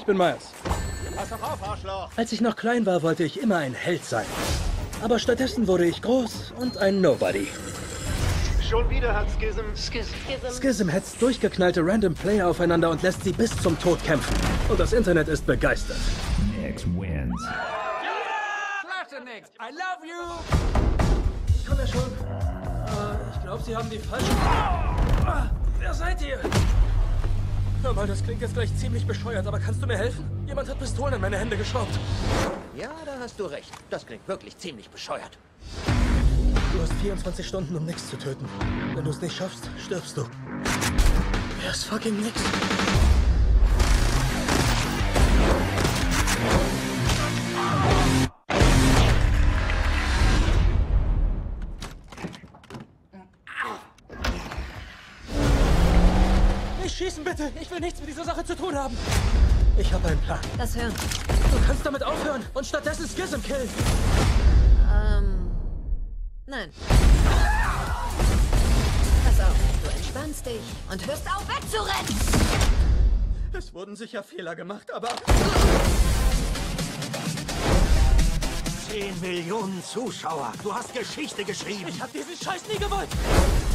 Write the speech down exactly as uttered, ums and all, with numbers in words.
bin Miles. Pass doch auf, Arschloch! Als ich noch klein war, wollte ich immer ein Held sein. Aber stattdessen wurde ich groß und ein Nobody. Schon wieder hat Schism... Schism. Schism hetzt durchgeknallte Random Player aufeinander und lässt sie bis zum Tod kämpfen. Und das Internet ist begeistert. X wins. Klasse, Nix. I love you. Ich komme ja schon. Uh, ich glaube, Sie haben die falsche... Ah, wer seid ihr? Hör mal, das klingt jetzt gleich ziemlich bescheuert, aber kannst du mir helfen? Jemand hat Pistolen in meine Hände geschraubt. Ja, da hast du recht. Das klingt wirklich ziemlich bescheuert. Du hast vierundzwanzig Stunden, um Nix zu töten. Wenn du es nicht schaffst, stirbst du. Wer ist fucking Nix? Nicht schießen, bitte! Ich will nichts mit dieser Sache zu tun haben! Ich habe einen Plan. Das Hören. Du kannst damit aufhören und stattdessen Schism killen. Ähm... Nein. Pass auf, du entspannst dich und hörst auf wegzurennen! Es wurden sicher Fehler gemacht, aber... Zehn Millionen Zuschauer. Du hast Geschichte geschrieben. Ich hab diesen Scheiß nie gewollt!